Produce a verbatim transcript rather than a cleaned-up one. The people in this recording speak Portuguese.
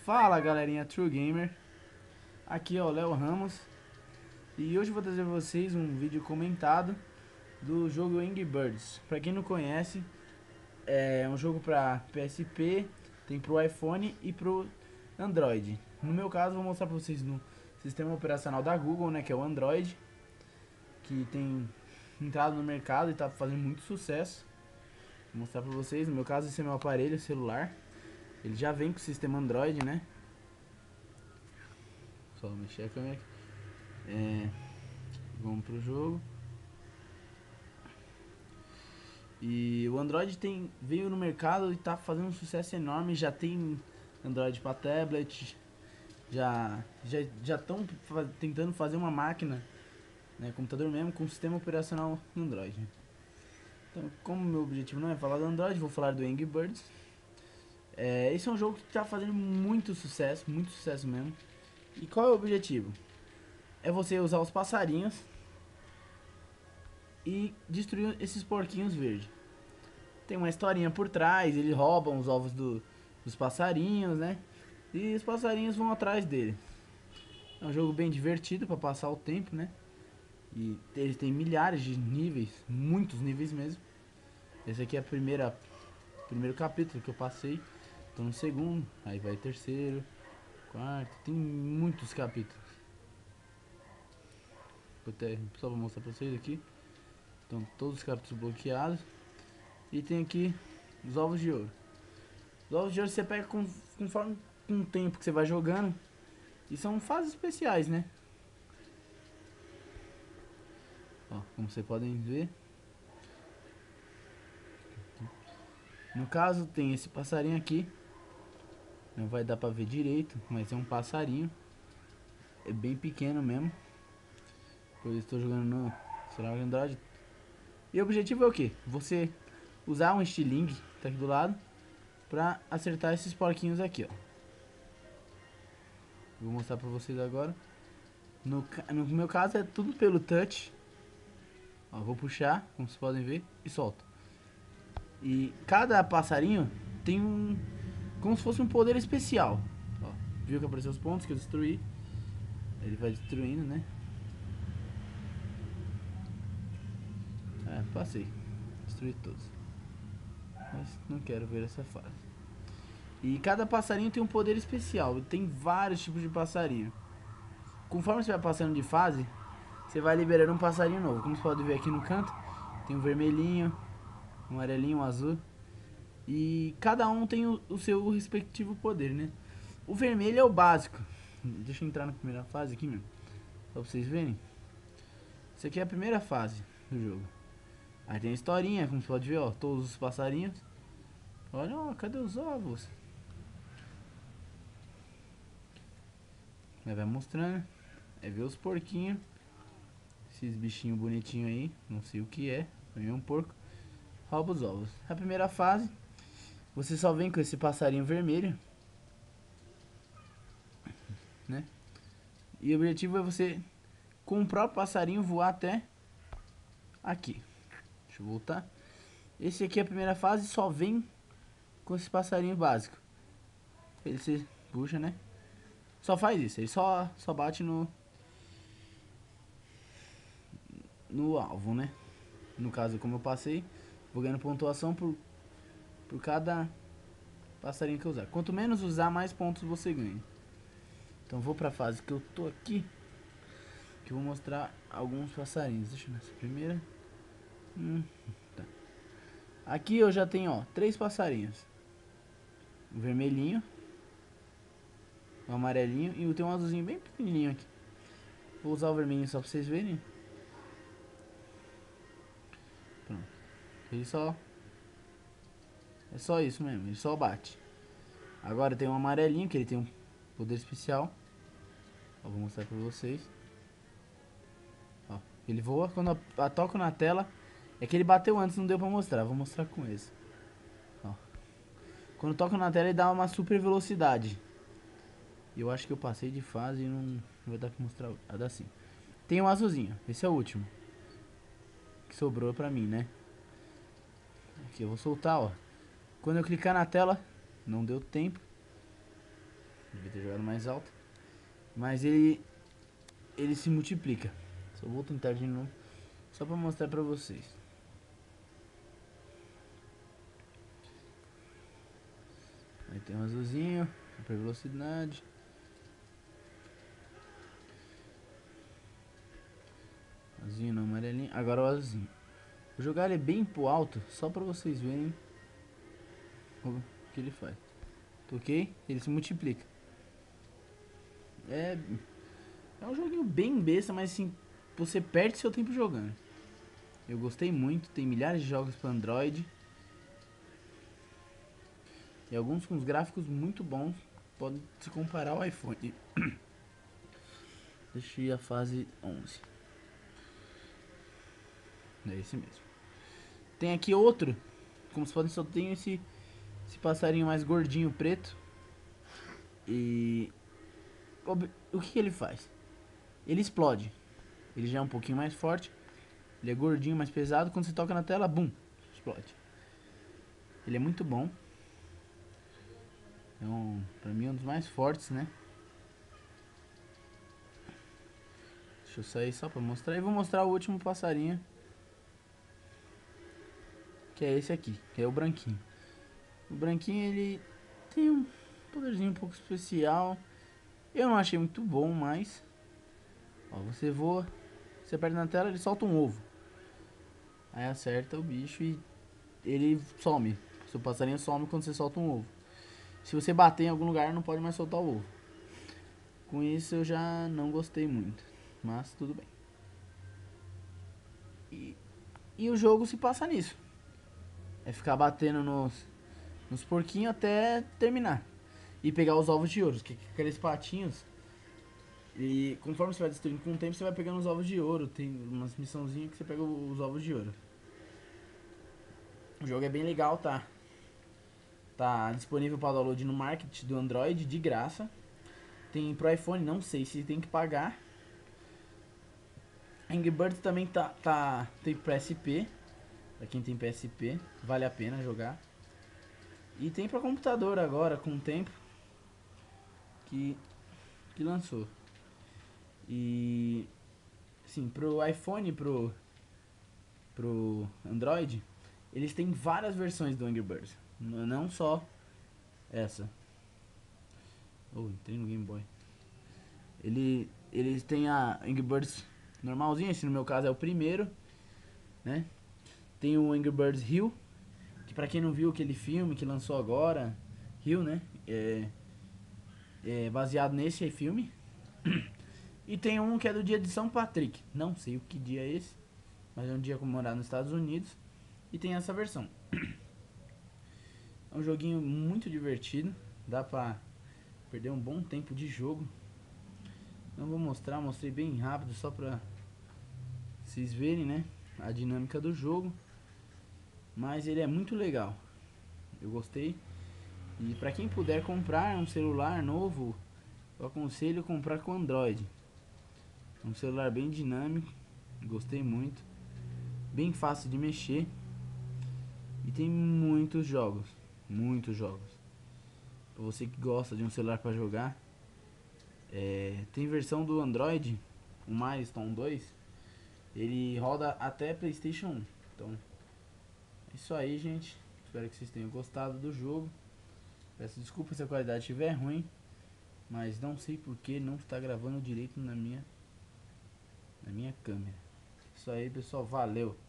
Fala galerinha True Gamer, aqui é o Léo Ramos e hoje eu vou trazer pra vocês um vídeo comentado do jogo Angry Birds. Pra quem não conhece, é um jogo pra P S P, tem pro iPhone e pro Android. No meu caso, vou mostrar pra vocês no sistema operacional da Google, né, que é o Android, que tem entrado no mercado e tá fazendo muito sucesso. Vou mostrar pra vocês, no meu caso esse é meu aparelho celular. Ele já vem com o sistema Android, né? Só mexer a câmera. É, vamos pro jogo. E o Android tem, veio no mercado e tá fazendo um sucesso enorme. Já tem Android para tablet. Já já já estão fa tentando fazer uma máquina, né, computador mesmo, com sistema operacional Android. Então, como meu objetivo não é falar do Android, vou falar do Angry Birds. É, esse é um jogo que está fazendo muito sucesso, muito sucesso mesmo. E qual é o objetivo? É você usar os passarinhos e destruir esses porquinhos verdes. Tem uma historinha por trás, eles roubam os ovos do, dos passarinhos, né? E os passarinhos vão atrás dele. É um jogo bem divertido para passar o tempo, né? E ele tem milhares de níveis, muitos níveis mesmo. Esse aqui é a primeira primeiro capítulo que eu passei. Tô no segundo, aí vai terceiro, quarto, tem muitos capítulos. Vou até, só vou mostrar pra vocês aqui. Estão todos os capítulos bloqueados. E tem aqui os ovos de ouro. Os ovos de ouro você pega com, conforme com o tempo que você vai jogando. E são fases especiais, né? Ó, como vocês podem ver. No caso tem esse passarinho aqui. Não vai dar pra ver direito, mas é um passarinho. É bem pequeno mesmo. Pois eu estou jogando no celular Android. E o objetivo é o que? Você usar um estilingue, tá aqui do lado, pra acertar esses porquinhos aqui, ó. Vou mostrar pra vocês agora. No, no meu caso é tudo pelo touch. Ó, vou puxar, como vocês podem ver, e solto. E cada passarinho tem um, como se fosse um poder especial. Ó, viu que apareceu os pontos que eu destruí? Ele vai destruindo, né? É, passei. Destruí todos. Mas não quero ver essa fase. E cada passarinho tem um poder especial. Tem vários tipos de passarinho. Conforme você vai passando de fase, você vai liberando um passarinho novo. Como você pode ver aqui no canto, tem um vermelhinho, um amarelinho, um azul. E cada um tem o, o seu respectivo poder, né? O vermelho é o básico. Deixa eu entrar na primeira fase aqui, meu. Só pra vocês verem. Isso aqui é a primeira fase do jogo. Aí tem a historinha, como você pode ver, ó. Todos os passarinhos. Olha, ó, cadê os ovos? Aí vai mostrando. Aí vê os porquinhos. Esses bichinhos bonitinhos aí. Não sei o que é. Pra mim é um porco. Rouba os ovos. A primeira fase, você só vem com esse passarinho vermelho, né? E o objetivo é você, com o próprio passarinho, voar até aqui. Deixa eu voltar. Esse aqui é a primeira fase, só vem com esse passarinho básico. Ele se puxa, né? Só faz isso, ele só, só bate no no alvo, né? No caso, como eu passei, vou ganhando pontuação por, por cada passarinho que eu usar. Quanto menos usar, mais pontos você ganha. Então vou pra fase que eu tô aqui, que eu vou mostrar alguns passarinhos. Deixa eu nessa primeira. Hum, tá. Aqui eu já tenho, ó, três passarinhos. O vermelhinho, o amarelinho e tem um azulzinho bem pequenininho aqui. Vou usar o vermelhinho só pra vocês verem. Pronto. Ele só... É só isso mesmo, ele só bate. Agora tem um amarelinho, que ele tem um poder especial. Ó, vou mostrar pra vocês. Ó, ele voa, quando eu, eu toco na tela. É que ele bateu antes, não deu pra mostrar, vou mostrar com esse. Ó. Quando toco na tela ele dá uma super velocidade. E eu acho que eu passei de fase e não, não vai dar pra mostrar. Ah, dá sim. Tem um azulzinho, esse é o último que sobrou pra mim, né? Aqui eu vou soltar, ó. Quando eu clicar na tela, não deu tempo. Devia ter jogado mais alto. Mas ele ele se multiplica. Só vou tentar de novo, só pra mostrar pra vocês. Aí tem um azulzinho, super velocidade. Azulzinho no amarelinho. Agora o azulzinho. Vou jogar ele bem pro alto, só pra vocês verem o que ele faz. Toquei, ele se multiplica. É, é um joguinho bem besta, mas assim, você perde seu tempo jogando. Eu gostei muito, tem milhares de jogos para Android. E alguns com os gráficos muito bons, podem se comparar ao iPhone. Deixei a fase onze. É esse mesmo. Tem aqui outro, como vocês podem, só tem esse, esse passarinho mais gordinho preto. E o que, que ele faz? Ele explode. Ele já é um pouquinho mais forte. Ele é gordinho, mais pesado. Quando você toca na tela, bum, explode. Ele é muito bom. É um, pra mim, um dos mais fortes, né? Deixa eu sair só pra mostrar. E vou mostrar o último passarinho, que é esse aqui, que é o branquinho. O branquinho, ele tem um poderzinho um pouco especial. Eu não achei muito bom, mas... Ó, você voa, você aperta na tela, ele solta um ovo. Aí acerta o bicho e ele some. Seu passarinho some quando você solta um ovo. Se você bater em algum lugar, não pode mais soltar o ovo. Com isso eu já não gostei muito, mas tudo bem. E, e o jogo se passa nisso. É ficar batendo nos, nos porquinhos até terminar. E pegar os ovos de ouro, que aqueles patinhos. E conforme você vai destruindo com o tempo, você vai pegando os ovos de ouro. Tem umas missãozinhas que você pega os ovos de ouro. O jogo é bem legal, tá? Tá disponível para download no Market do Android, de graça. Tem pro iPhone, não sei se tem que pagar. Angry Birds também tá, tá, tem P S P. Pra quem tem P S P, vale a pena jogar. E tem pra computador agora, com o tempo que, que lançou. E... Sim, pro iPhone e pro, pro Android, eles têm várias versões do Angry Birds. Não só essa. Oh, entrei no Game Boy. Ele, eles têm a Angry Birds normalzinho, esse no meu caso é o primeiro, né? Tem o Angry Birds Hill, que pra quem não viu aquele filme que lançou agora, Hill, né? É, é baseado nesse filme. E tem um que é do dia de São Patrick. Não sei o que dia é esse, mas é um dia comemorado nos Estados Unidos. E tem essa versão. É um joguinho muito divertido. Dá pra perder um bom tempo de jogo. Não vou mostrar, mostrei bem rápido só pra vocês verem, né, a dinâmica do jogo. Mas ele é muito legal. Eu gostei. E pra quem puder comprar um celular novo, eu aconselho comprar com Android. É um celular bem dinâmico. Gostei muito. Bem fácil de mexer. E tem muitos jogos. Muitos jogos. Pra você que gosta de um celular pra jogar. É, tem versão do Android, o Milestone dois. Ele roda até PlayStation um. Então, é isso aí, gente. Espero que vocês tenham gostado do jogo. Peço desculpa se a qualidade estiver ruim, mas não sei porque não está gravando direito na minha, na minha câmera. Isso aí, pessoal. Valeu!